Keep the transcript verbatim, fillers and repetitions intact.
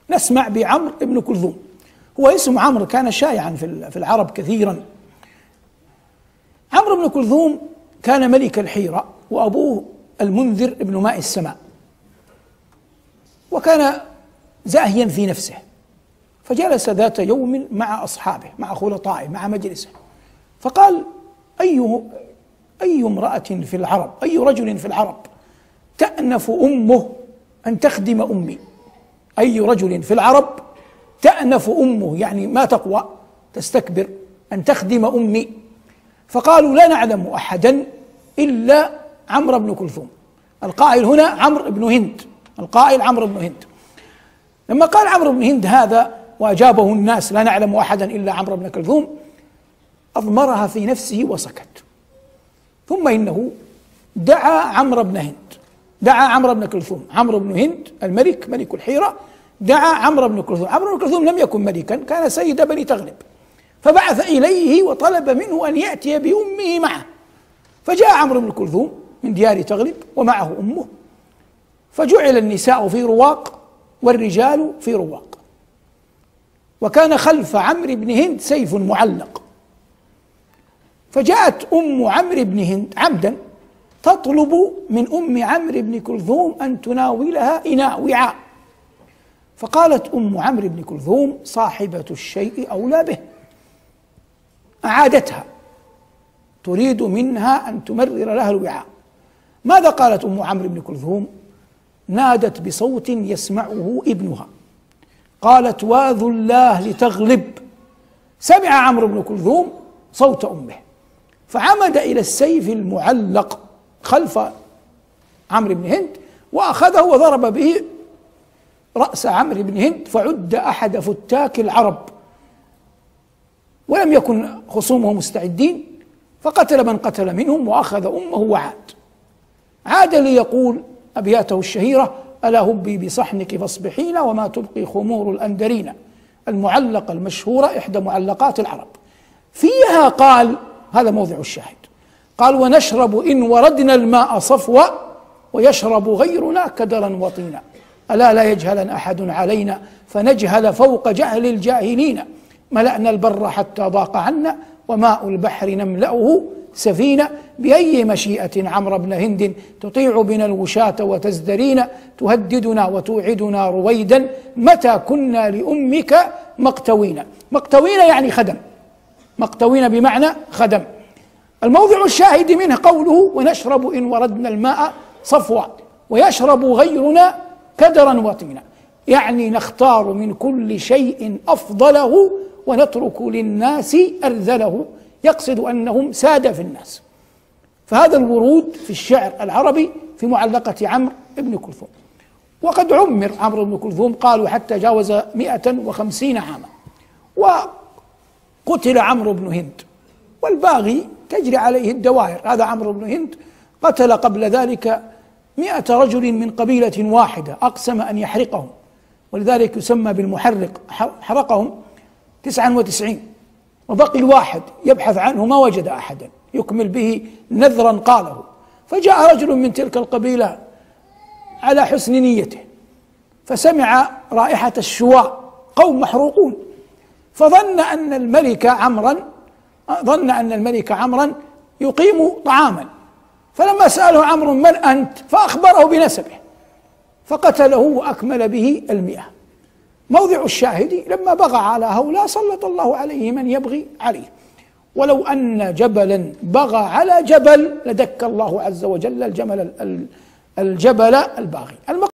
نسمع بعمرو بن كلثوم. هو اسم عمرو كان شائعا في العرب كثيرا. عمرو بن كلثوم كان ملك الحيرة، وأبوه المنذر بن ماء السماء، وكان زاهيا في نفسه، فجلس ذات يوم مع أصحابه مع خلطائه مع مجلسه، فقال: أي أي امرأة في العرب، أي رجل في العرب تأنف أمه أن تخدم أمي؟ أي رجل في العرب تأنف أمه، يعني ما تقوى تستكبر أن تخدم أمي. فقالوا: لا نعلم أحدا إلا عمرو بن كلثوم. القائل هنا عمرو بن هند، القائل عمرو بن هند. لما قال عمرو بن هند هذا وأجابه الناس: لا نعلم أحدا إلا عمرو بن كلثوم، أضمرها في نفسه وسكت. ثم إنه دعا عمرو بن هند، دعا عمرو بن كلثوم. عمرو بن هند الملك ملك الحيرة دعا عمرو بن كلثوم. عمرو بن كلثوم لم يكن ملكا، كان سيد بني تغلب، فبعث إليه وطلب منه أن يأتي بأمه معه. فجاء عمرو بن كلثوم من ديار تغلب ومعه أمه، فجعل النساء في رواق والرجال في رواق، وكان خلف عمرو بن هند سيف معلق. فجاءت أم عمرو بن هند عمدا تطلب من أم عمرو بن كلثوم أن تناولها إناء وعاء، فقالت أم عمرو بن كلثوم: صاحبة الشيء أولى به. أعادتها، تريد منها أن تمرر لها الوعاء. ماذا قالت أم عمرو بن كلثوم؟ نادت بصوت يسمعه ابنها، قالت: واذ الله لتغلب. سمع عمرو بن كلثوم صوت أمه، فعمد إلى السيف المعلق خلف عمرو بن هند وأخذه وضرب به رأس عمرو بن هند، فعد أحد فتاك العرب، ولم يكن خصومه مستعدين، فقتل من قتل منهم وأخذ أمه وعاد. عاد ليقول أبياته الشهيرة: ألا هبي بصحنك فاصبحين وما تبقي خمور الأندرين، المعلقة المشهورة إحدى معلقات العرب. فيها قال، هذا موضع الشاهد، قال: ونشرب إن وردنا الماء صفوا ويشرب غيرنا كدرا وطينا، ألا لا يجهلن أحد علينا فنجهل فوق جهل الجاهلين، ملأنا البر حتى ضاق عنا وماء البحر نملأه سفينة، بأي مشيئة عمرو بن هند تطيع بنا الوشاة وتزدرينا، تهددنا وتوعدنا رويدا متى كنا لأمك مقتوين. مقتوين يعني خدم، مقتوين بمعنى خدم. الموضع الشاهد منه قوله: ونشرب إن وردنا الماء صفوا ويشرب غيرنا كدرا وطينا، يعني نختار من كل شيء أفضله ونترك للناس أرذله، يقصد أنهم سادة في الناس. فهذا الورود في الشعر العربي في معلقة عمرو بن كلثوم. وقد عمر عمرو بن كلثوم، قالوا حتى جاوز مئة وخمسين عاما، وقتل عمرو بن هند، والباغي تجري عليه الدوائر. هذا عمرو بن هند قتل قبل ذلك مئة رجل من قبيلة واحدة، أقسم أن يحرقهم، ولذلك يسمى بالمحرق، حرقهم تسعا وتسعين، وبقي الواحد يبحث عنه ما وجد أحدا يكمل به نذرا قاله. فجاء رجل من تلك القبيلة على حسن نيته، فسمع رائحة الشواء، قوم محروقون، فظن أن الملك عمرا ظن أن الملك عمرا يقيم طعاما، فلما سأله عمرو: من أنت؟ فأخبره بنسبه، فقتله وأكمل به المئة. موضع الشاهد: لما بغى على هؤلاء سلط الله عليه من يبغي عليه، ولو أن جبلا بغى على جبل لدك الله عز وجل الجمل الجبل الباغي.